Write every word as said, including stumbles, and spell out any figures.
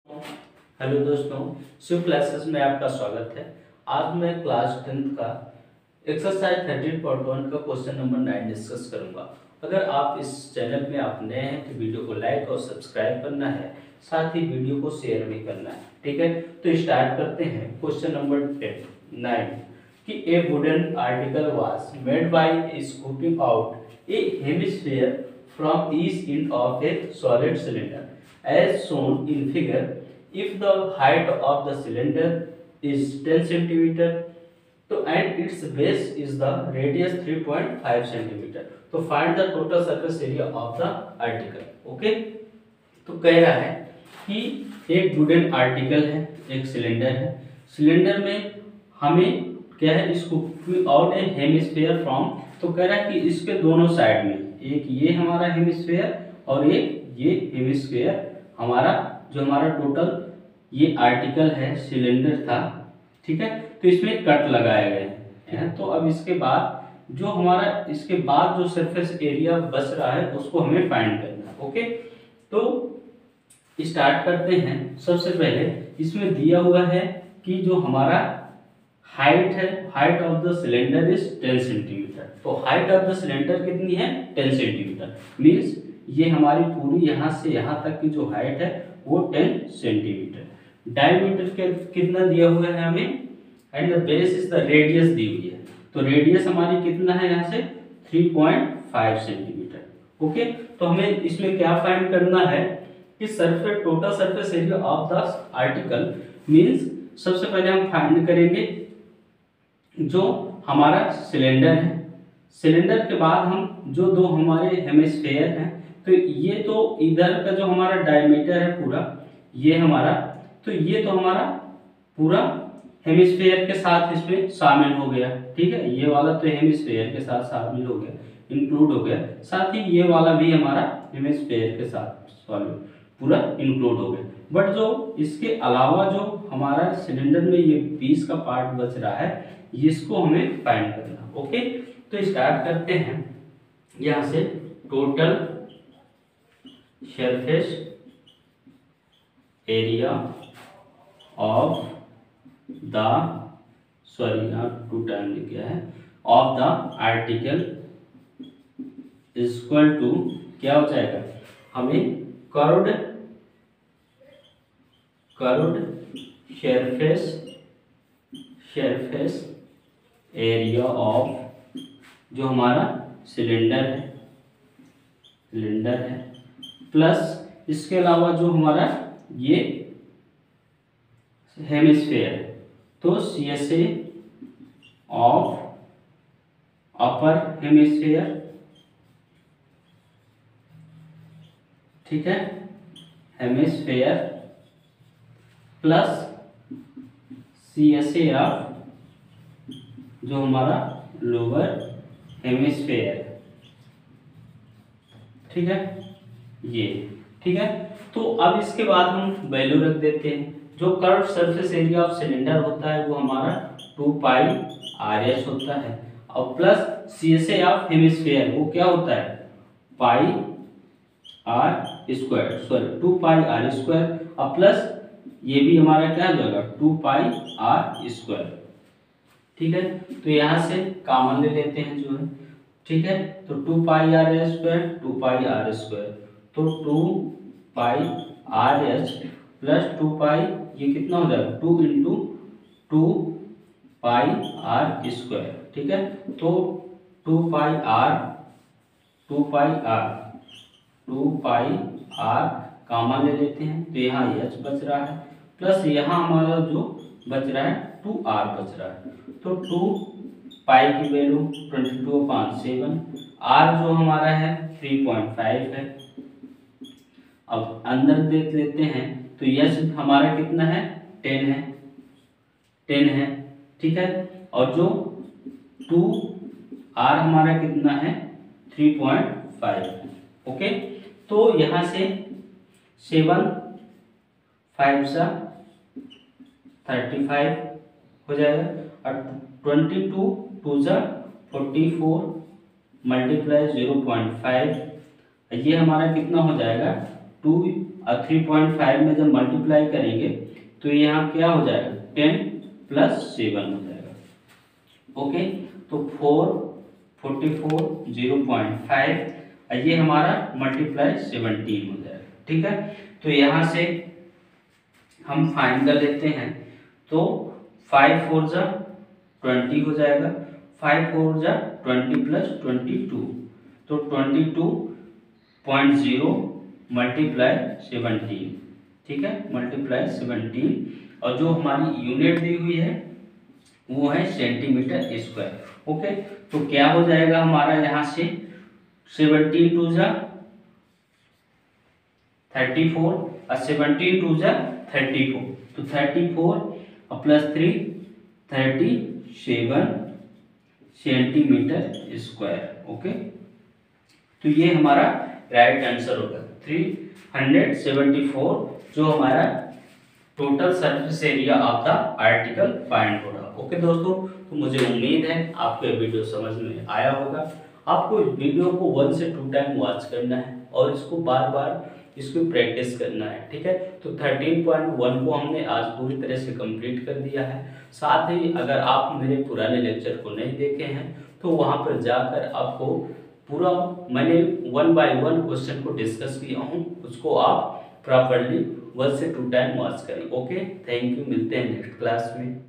Hello दोस्तों, Shiv classes में आपका स्वागत है। आज मैं क्लास टेंथ का एक्सरसाइज थर्टीन पॉइंट वन का क्वेश्चन नंबर नाइन डिस्कस करूंगा। अगर आप इस चैनल में आप नए हैं तो वीडियो को लाइक और सब्सक्राइब करना है, साथ ही वीडियो को शेयर भी करना है। ठीक है, तो स्टार्ट करते हैं। क्वेश्चन नंबर टेन नाइन कि a wooden article was made by scooping out a hemisphere from each end of a solid cylinder as shown in figure. If the height of the cylinder is ten centimeter, so and its base is the radius three point five centimeter, तो find the total surface area of the article. Okay, तो कह रहा है कि एक wooden article है, एक cylinder है। सिलेंडर में हमें क्या है, इसको आउट ए हेमिस्फीयर फ्रॉम, तो कह रहा है कि इसके दोनों साइड में, एक ये हमारा हेमिस्फीयर और एक ये हेमिस्फीयर हमारा, जो हमारा टोटल ये आर्टिकल है, सिलेंडर था। ठीक है, तो इसमें कट लगाए गए हैं। तो अब इसके बाद जो हमारा इसके बाद जो सरफेस एरिया बच रहा है उसको हमें फाइंड करना है। ओके, तो स्टार्ट करते हैं। सबसे पहले इसमें दिया हुआ है कि जो हमारा हाइट है, height of the cylinder is ten centimetre. तो हाइट ऑफ द सिलेंडर कितनी है, टेन सेंटीमीटर। मीन्स ये हमारी पूरी यहाँ से यहाँ तक की जो हाइट है वो टेन सेंटीमीटर। डायमीटर के कितना दिया हुआ है हमें, and the base is the radius दी हुई है। तो रेडियस हमारी कितना है यहाँ से, three point five centimetre. Okay, तो हमें इसमें क्या फाइंड करना है कि surface total surface area of the article. Means सबसे पहले हम फाइंड करेंगे जो हमारा सिलेंडर है। सिलेंडर के बाद हम जो दो हमारे हेमिस्फीयर हैं, तो ये तो इधर का जो हमारा डायमीटर है पूरा, ये हमारा, तो ये तो हमारा पूरा हेमिस्फीयर के साथ इसमें शामिल हो गया। ठीक है, ये वाला तो हेमिस्फीयर के साथ शामिल हो गया, इंक्लूड हो गया। साथ ही ये वाला भी हमारा हेमिस्फीयर के साथ शामिल पूरा इंक्लूड हो गया। बट जो इसके अलावा जो हमारा सिलेंडर में ये बीस का पार्ट बच रहा है, इसको हमें फाइंड करना। ओके, तो स्टार्ट करते हैं यहाँ से। Total surface area of the, sorry यहाँ टू टाइम लिख गया है, of the article is equal to, क्या हो जाएगा, हमें curved curved surface surface area of जो हमारा सिलेंडर है सिलेंडर है प्लस इसके अलावा जो हमारा ये हेमिस्फीयर है, तो C S A of upper hemisphere. ठीक है, hemisphere plus C S A of जो हमारा लोअर हेमिस्फीयर। ठीक है, ये ठीक है। तो अब इसके बाद हम वैल्यू रख देते हैं। जो curve surface area of cylinder होता है वो हमारा टू पाई आर एस होता है, और plus C S A of hemisphere वो क्या होता है, pi r square, sorry two pi r square, और प्लस ये भी हमारा क्या हो जाएगा, टू पाई आर स्क्वायर। ठीक है, तो यहाँ से कॉमन ले लेते हैं जो है। ठीक है, तो two pi r square two pi r square, तो two pi r h plus two pi, ये कितना हो जाएगा, two into two pi r square. ठीक है, तो two pi r two pi r two pi r common ले लेते हैं, तो यहाँ एच बच रहा है, प्लस यहाँ हमारा जो बच रहा है टू आर बच रहा है। तो टू पाई की value twenty two upon seven, r जो हमारा है थ्री पॉइंट फाइव है। अब अंदर देख लेते हैं, तो यस हमारा कितना है, टेन है टेन है। ठीक है, और जो टू आर हमारा कितना है, थ्री पॉइंट फाइव। ओके, तो यहाँ से सेवन फाइव सा थर्टी फाइव हो जाएगा, और ट्वेंटी टू टू सा forty four multiply zero point five, ये हमारा कितना हो जाएगा, टू और थ्री पॉइंट फाइव में जब मल्टीप्लाई करेंगे तो यहाँ क्या हो जाएगा, टेन प्लस सेवन हो जाएगा। ओके, तो four forty four zero point five, ये हमारा मल्टीप्लाई सेवनटीन हो जाएगा। ठीक है, तो यहाँ से हम फाइंड कर लेते हैं, तो फाइव फोर जा ट्वेंटी हो जाएगा, फाइव फोर जा ट्वेंटी प्लस ट्वेंटी टू, तो twenty two point zero multiply seventeen. ठीक है, मल्टीप्लाई सेवनटीन, और जो हमारी यूनिट दी हुई है वो है सेंटीमीटर स्क्वायर। ओके, तो क्या हो जाएगा हमारा यहाँ से, सेवनटीन टू जा थर्टी फोर और सेवनटीन टू जा थर्टी फोर, तो thirty four plus three thirty seven centimetre square. Okay, तो ये हमारा राइट आंसर होगा थ्री हंड्रेड सेवेंटी फोर, जो हमारा total surface area of the article find हो रहा। ओके दोस्तों, तो मुझे उम्मीद है आपको ये वीडियो समझ में आया होगा। आपको इस वीडियो को वन से टू टाइम वॉच करना है और इसको बार बार इसको प्रैक्टिस करना है। ठीक है, तो थर्टीन पॉइंट वन को हमने आज पूरी तरह से कंप्लीट कर दिया है। साथ ही अगर आप मेरे पुराने लेक्चर को नहीं देखे हैं तो वहां पर जाकर आपको पूरा मैंने वन बाय वन क्वेश्चन को डिस्कस किया हूँ, उसको आप प्रॉपरली वन से टू टाइम वॉच करें। ओके, थैंक यू, मिलते हैं नेक्स्ट क्लास में।